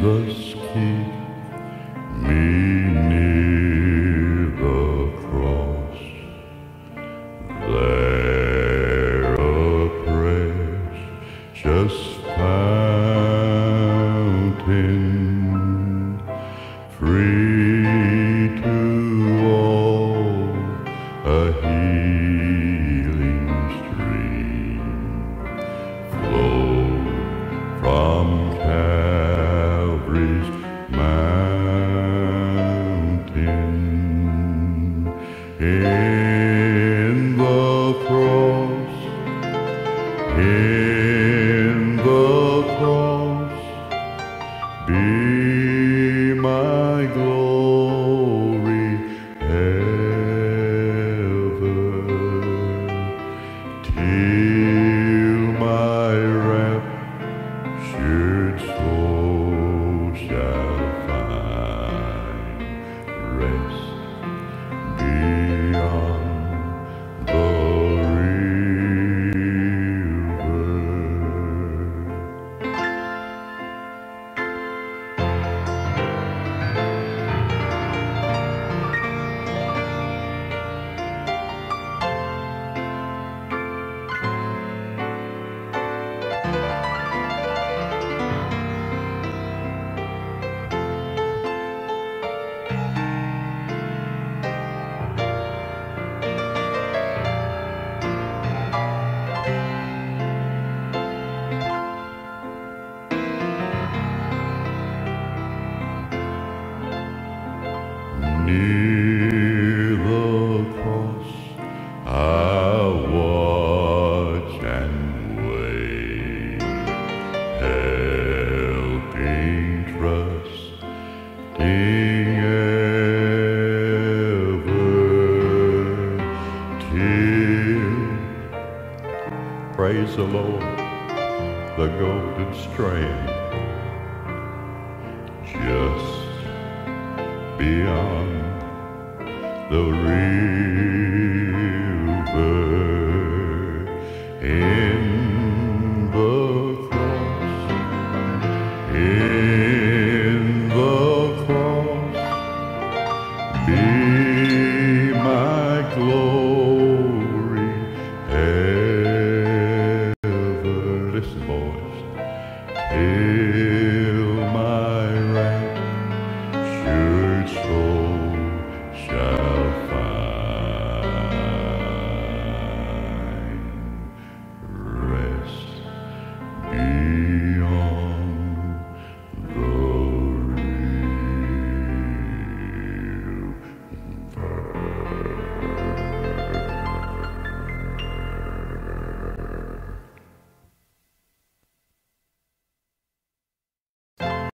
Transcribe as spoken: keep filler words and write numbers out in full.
Jesus, keep me near the cross. There a precious fountain, free to all, a healing stream flowed from Calvary's mountain. In the cross, in the cross, be my glory ever, till my raptured soul shall find rest beyond the river. Near the cross I'll watch and wait, helping, trusting ever, till, praise the Lord, the golden strand just beyond the river. In the cross, in the cross, be my glory